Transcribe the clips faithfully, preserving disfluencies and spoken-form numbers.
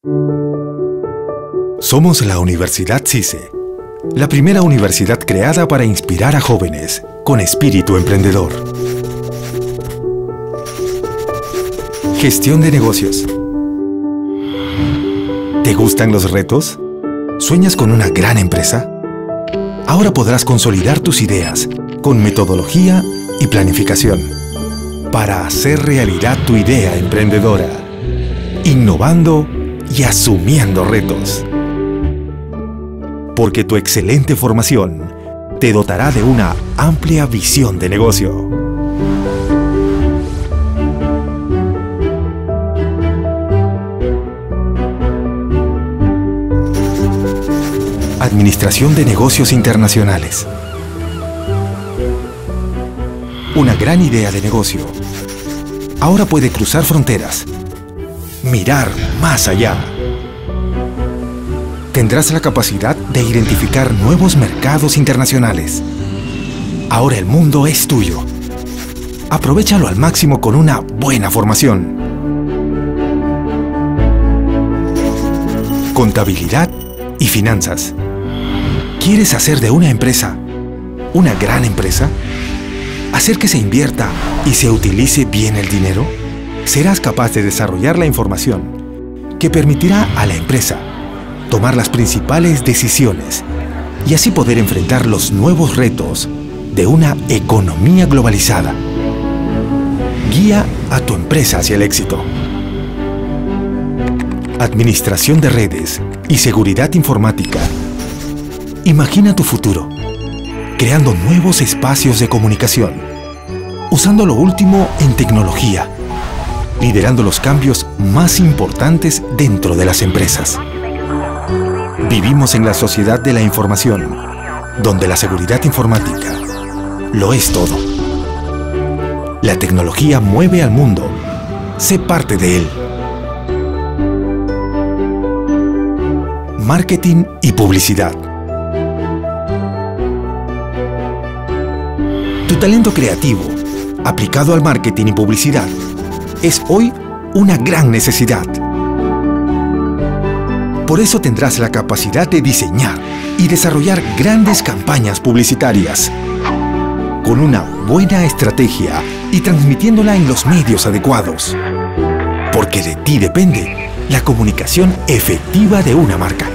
Somos la Universidad CICE, la primera universidad creada para inspirar a jóvenes con espíritu emprendedor. Gestión de negocios. ¿Te gustan los retos? ¿Sueñas con una gran empresa? Ahora podrás consolidar tus ideas con metodología y planificación para hacer realidad tu idea emprendedora, innovando y asumiendo retos. Porque tu excelente formación te dotará de una amplia visión de negocio. Administración de negocios internacionales. Una gran idea de negocio ahora puede cruzar fronteras, mirar más allá. Tendrás la capacidad de identificar nuevos mercados internacionales. Ahora el mundo es tuyo. Aprovéchalo al máximo con una buena formación. Contabilidad y finanzas. ¿Quieres hacer de una empresa una gran empresa? ¿Hacer que se invierta y se utilice bien el dinero? Serás capaz de desarrollar la información que permitirá a la empresa tomar las principales decisiones y así poder enfrentar los nuevos retos de una economía globalizada. Guía a tu empresa hacia el éxito. Administración de redes y seguridad informática. Imagina tu futuro, creando nuevos espacios de comunicación, usando lo último en tecnología, liderando los cambios más importantes dentro de las empresas. Vivimos en la sociedad de la información, donde la seguridad informática lo es todo. La tecnología mueve al mundo. Sé parte de él. Marketing y publicidad. Tu talento creativo, aplicado al marketing y publicidad, es hoy una gran necesidad. Por eso tendrás la capacidad de diseñar y desarrollar grandes campañas publicitarias, con una buena estrategia y transmitiéndola en los medios adecuados. Porque de ti depende la comunicación efectiva de una marca.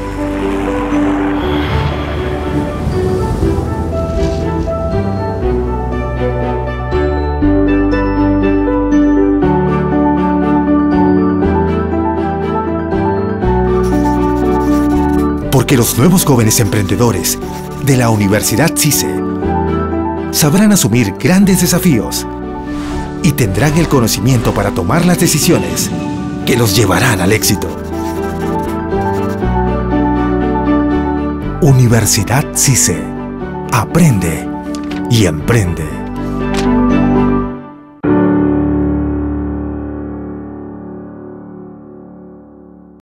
Porque los nuevos jóvenes emprendedores de la Universidad CICE sabrán asumir grandes desafíos y tendrán el conocimiento para tomar las decisiones que los llevarán al éxito. Universidad CICE. Aprende y emprende.